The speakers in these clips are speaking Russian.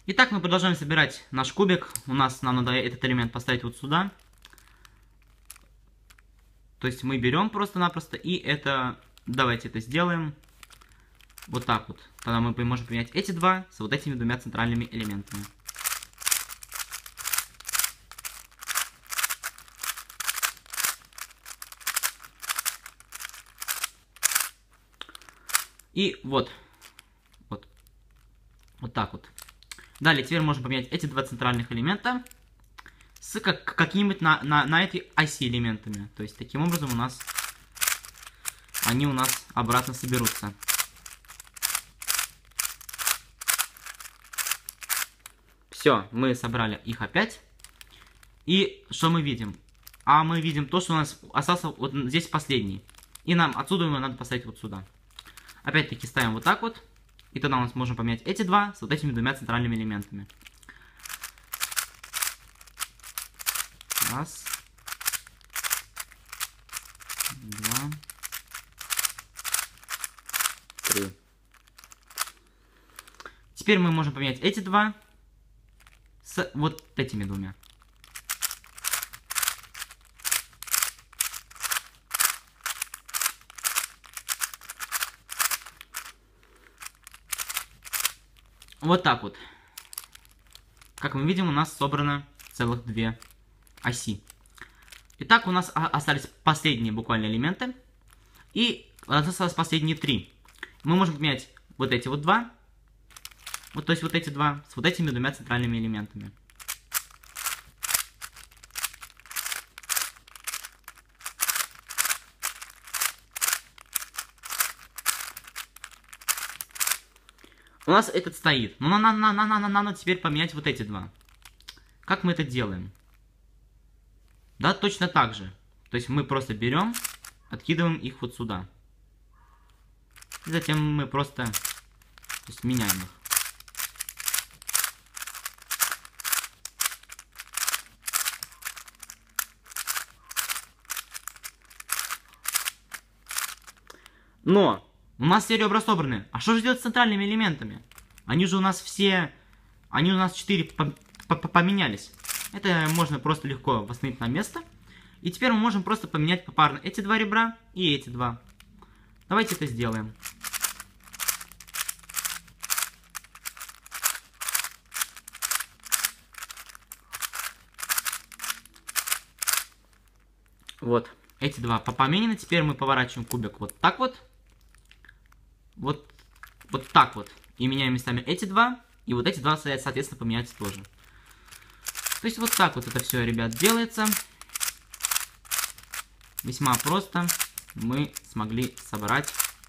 Итак, мы продолжаем собирать наш кубик. Нам надо этот элемент поставить вот сюда. То есть мы берем просто-напросто и это... Давайте это сделаем. Вот так вот. Тогда мы можем поменять эти два с вот этими двумя центральными элементами. И вот. Вот так вот. Далее, теперь можем поменять эти два центральных элемента с какими-нибудь на этой оси элементами. То есть, таким образом они у нас обратно соберутся. Все, мы собрали их опять. И что мы видим? А мы видим то, что у нас остался вот здесь последний. И нам отсюда его надо поставить вот сюда. Опять-таки ставим вот так вот. И тогда у нас можем поменять эти два с вот этими двумя центральными элементами. Раз. Два. Три. Теперь мы можем поменять эти два с вот этими двумя. Вот так вот. Как мы видим, у нас собрано целых две оси. Итак, у нас остались последние буквально элементы. И осталось последние три. Мы можем поменять вот эти вот два. Вот, то есть вот эти два с вот этими двумя центральными элементами. У нас этот стоит. Но надо теперь поменять вот эти два. Как мы это делаем? Да, точно так же. То есть мы просто берем, откидываем их вот сюда. И затем мы просто меняем их. Но у нас все ребра собраны. А что же делать с центральными элементами? Они же у нас все... Они у нас 4 поменялись. Это можно просто легко восстановить на место. И теперь мы можем просто поменять попарно эти два ребра и эти два. Давайте это сделаем. Вот. Эти два поменены. Теперь мы поворачиваем кубик вот так вот. Вот так вот. И меняем местами эти два. И вот эти два, соответственно, поменяются тоже. То есть вот так вот это все, ребят, делается. Весьма просто мы смогли собрать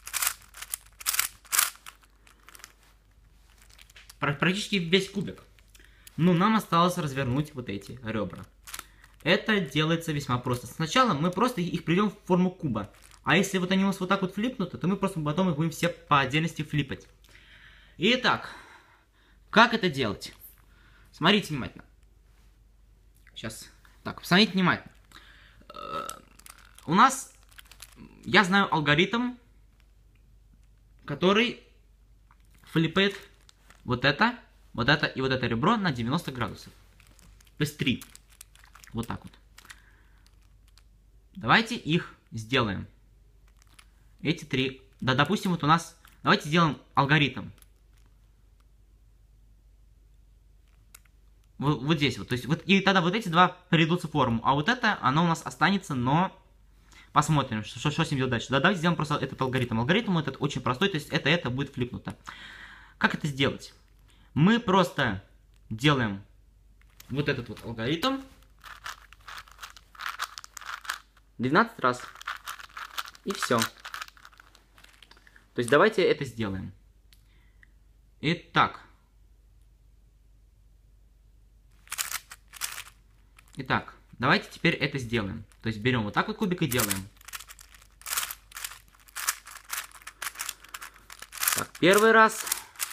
практически весь кубик. Но нам осталось развернуть вот эти ребра. Это делается весьма просто. Сначала мы просто их приведем в форму куба. А если вот они у нас вот так вот флипнуты, то мы просто потом их будем все по отдельности флипать. Итак, как это делать? Смотрите внимательно. Сейчас. Так, посмотрите внимательно. У нас, я знаю алгоритм, который флипает вот это и вот это ребро на 90 градусов. То есть 3. Вот так вот. Давайте их сделаем. Эти 3. Да, допустим, вот у нас... Давайте сделаем алгоритм. Вот здесь вот. То есть, и тогда вот эти два перейдутся в форму. А вот это, оно у нас останется, но... Посмотрим, что с ним делать дальше. Да, давайте сделаем просто этот алгоритм. Алгоритм этот очень простой, то есть это будет флипнуто. Как это сделать? Мы просто делаем вот этот вот алгоритм 12 раз. И все. То есть давайте это сделаем. Итак, давайте теперь это сделаем. То есть берем вот так вот кубик и делаем. Так, первый раз.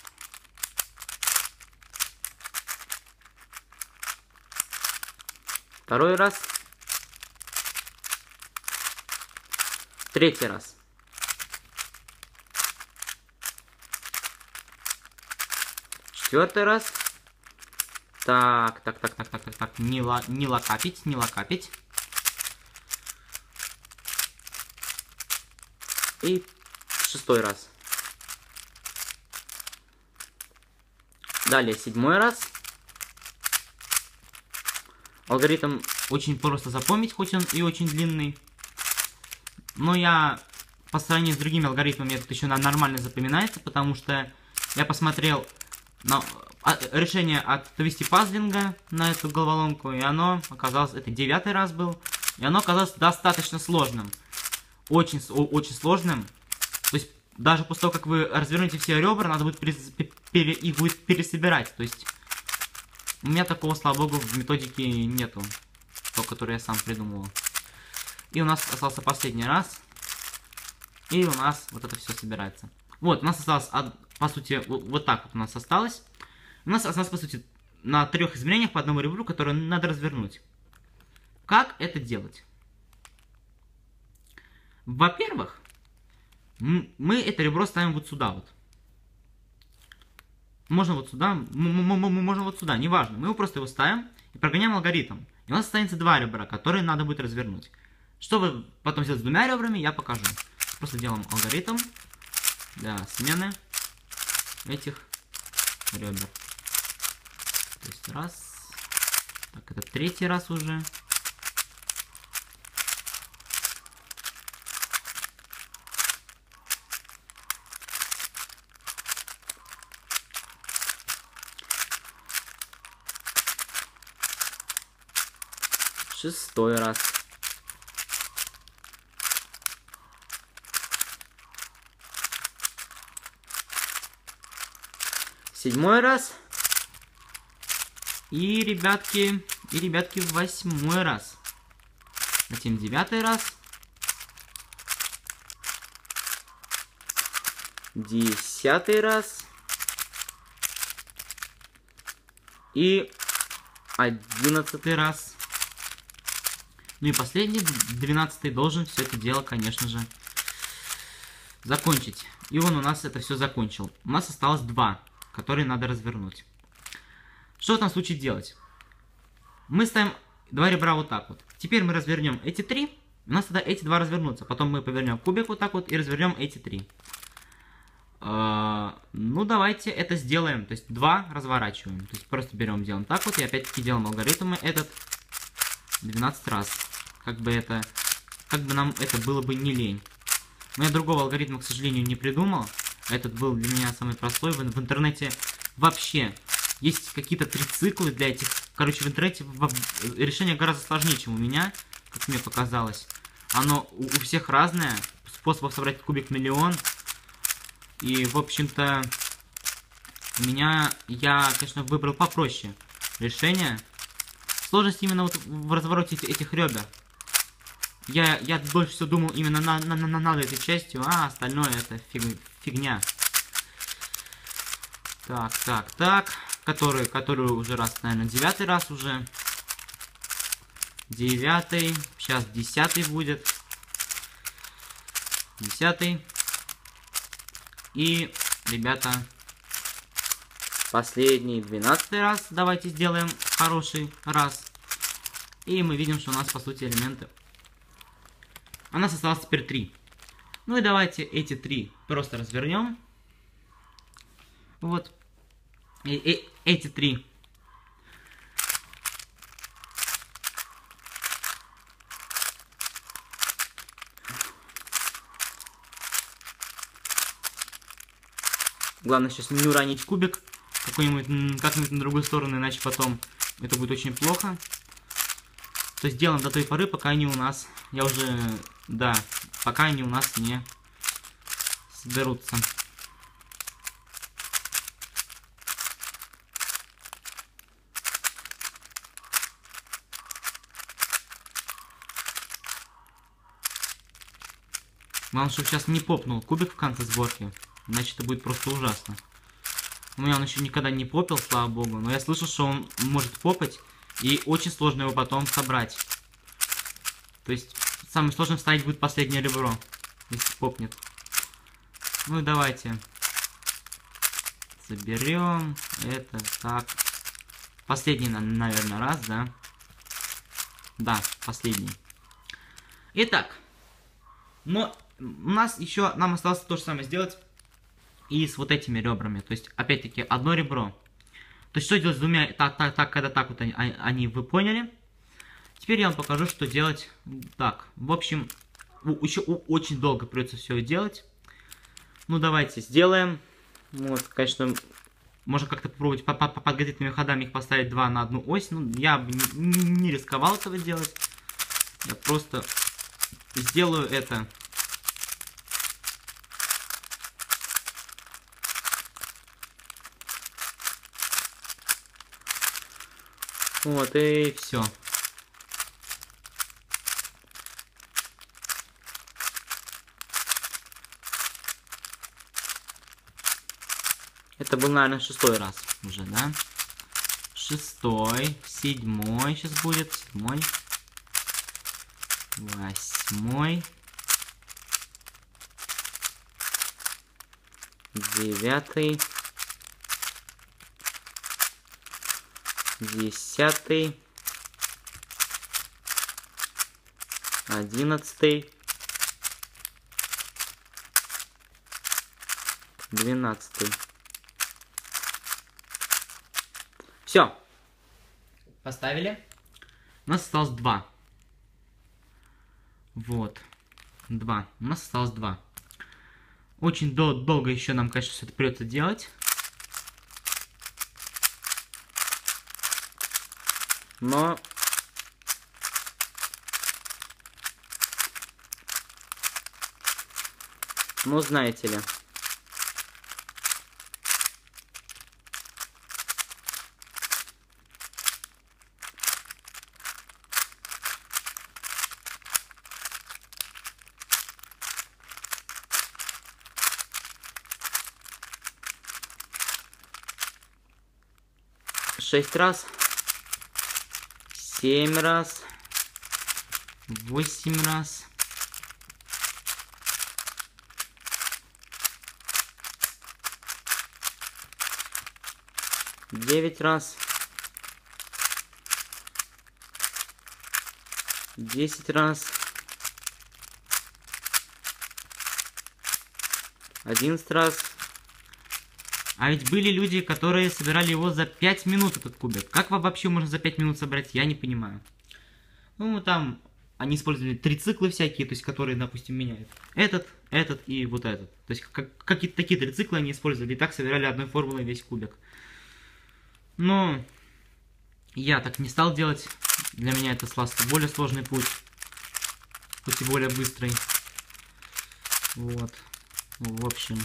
Второй раз. Третий раз. Четвертый раз. Так. Не локапить. И 6-й раз. Далее 7-й раз. Алгоритм очень просто запомнить, хоть он и очень длинный. Но я по сравнению с другими алгоритмами это еще нормально запоминается, потому что я посмотрел на решение отвести пазлинга на эту головоломку, и оно оказалось, это 9-й раз был, и оно оказалось достаточно сложным. Очень сложным. То есть даже после того, как вы развернете все ребра, надо будет их будет пересобирать. То есть у меня такого, слава богу, в методике нету, то, который я сам придумывал. И у нас остался последний раз. И у нас вот это все собирается. Вот, у нас осталось, по сути, вот так вот у нас осталось. У нас осталось, по сути, на 3 измерениях по одному ребру, которое надо развернуть. Как это делать? Во-первых, мы это ребро ставим вот сюда вот. Можно вот сюда, можно вот сюда, неважно. Мы просто его ставим и прогоняем алгоритм. И у нас останется 2 ребра, которые надо будет развернуть. Что вы потом сделать с 2 ребрами, я покажу. Просто делаем алгоритм для смены этих ребер. То есть раз. Так, это 3-й раз уже. Шестой раз. Седьмой раз. И, ребятки, 8-й раз. Затем 9-й раз. 10-й раз. И 11-й раз. Ну и последний, 12-й, должен все это дело, конечно же, закончить. И он у нас это все закончил. У нас осталось 2, которые надо развернуть. Что в этом случае делать? Мы ставим 2 ребра вот так вот. Теперь мы развернем эти 3. У нас тогда эти 2 развернутся. Потом мы повернем кубик вот так вот и развернем эти 3. Ну, давайте это сделаем. То есть 2 разворачиваем. То есть просто берем, делаем так вот. И опять-таки делаем алгоритм этот 12 раз. Как бы нам это было бы не лень. Но я другого алгоритма, к сожалению, не придумал. Этот был для меня самый простой. В интернете вообще есть какие-то 3 циклы для этих. Короче, в интернете решение гораздо сложнее, чем у меня, как мне показалось. Оно у всех разное. Способов собрать кубик миллион. И, в общем-то, я, конечно, выбрал попроще решение. Сложность именно вот в развороте этих ребер. Я больше всего думал именно над этой частью, а остальное это фигня. Так. Который уже раз, наверное, 9-й раз уже. 9-й. Сейчас 10-й будет. 10-й. И, ребята, последний 12-й раз. Давайте сделаем хороший раз. И мы видим, что у нас, по сути, элементы. У нас осталось теперь 3. Ну и давайте эти 3 просто развернем. Вот. Эти 3. Главное сейчас не уронить кубик как-нибудь на другую сторону, иначе потом это будет очень плохо. То есть делаем до той поры, пока они у нас, пока они у нас не соберутся. Главное, чтобы сейчас не попнул кубик в конце сборки, иначе это будет просто ужасно. У меня он еще никогда не попил, слава богу, но я слышал, что он может попать, и очень сложно его потом собрать. То есть, самое сложное вставить будет последнее ребро, если попнет. Ну и давайте. Соберем это так. Последний, наверное, раз, да? Да, последний. Итак, но у нас еще, нам осталось то же самое сделать и с вот этими ребрами. То есть, опять-таки, одно ребро. То есть, что делать с двумя, когда так вот они, вы поняли. Теперь я вам покажу, что делать так. В общем, еще очень долго придется все делать. Ну, давайте сделаем. Вот, конечно, можно как-то попробовать по подготовительными ходами их поставить 2 на одну ось. Ну, я бы не рисковал этого делать. Я просто сделаю это. Вот, и все. Это был, наверное, 6-й раз уже, да? 6-й, 7-й сейчас будет, 7-й, 8-й, 9-й, 10-й, 11-й, 12-й. Все. Поставили. У нас осталось 2. Вот. 2. У нас осталось 2. Очень долго еще нам, конечно, все это придется делать. Но... Ну, знаете ли. Шесть раз, 7 раз, 8 раз, 9 раз, 10 раз, 11 раз. А ведь были люди, которые собирали его за 5 минут, этот кубик. Как вообще можно за 5 минут собрать, я не понимаю. Ну, там они использовали 3 цикла всякие, то есть которые, допустим, меняют. Этот и вот этот. То есть какие-то такие 3 цикла они использовали, и так собирали одной формулой весь кубик. Но я так не стал делать. Для меня это более сложный путь. Пусть и более быстрый. Вот. В общем...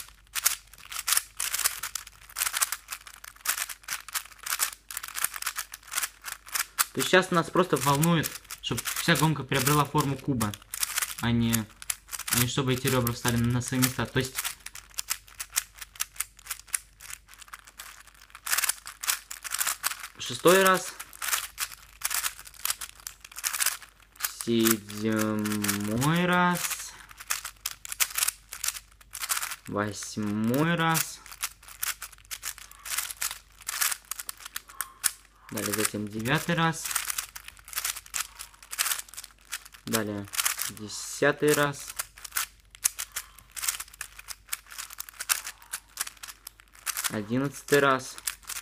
То есть сейчас нас просто волнует, чтобы вся гонка приобрела форму куба, а не чтобы эти ребра встали на свои места. То есть... Шестой раз. 7-й раз. 8-й раз. Далее затем 9-й раз. Далее 10-й раз. 11-й раз.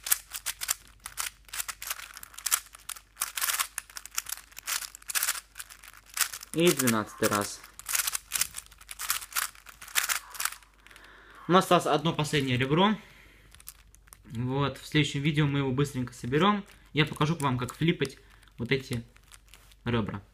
12-й раз. У нас осталось одно последнее ребро. Вот, в следующем видео мы его быстренько соберем. Я покажу вам, как флипать вот эти ребра.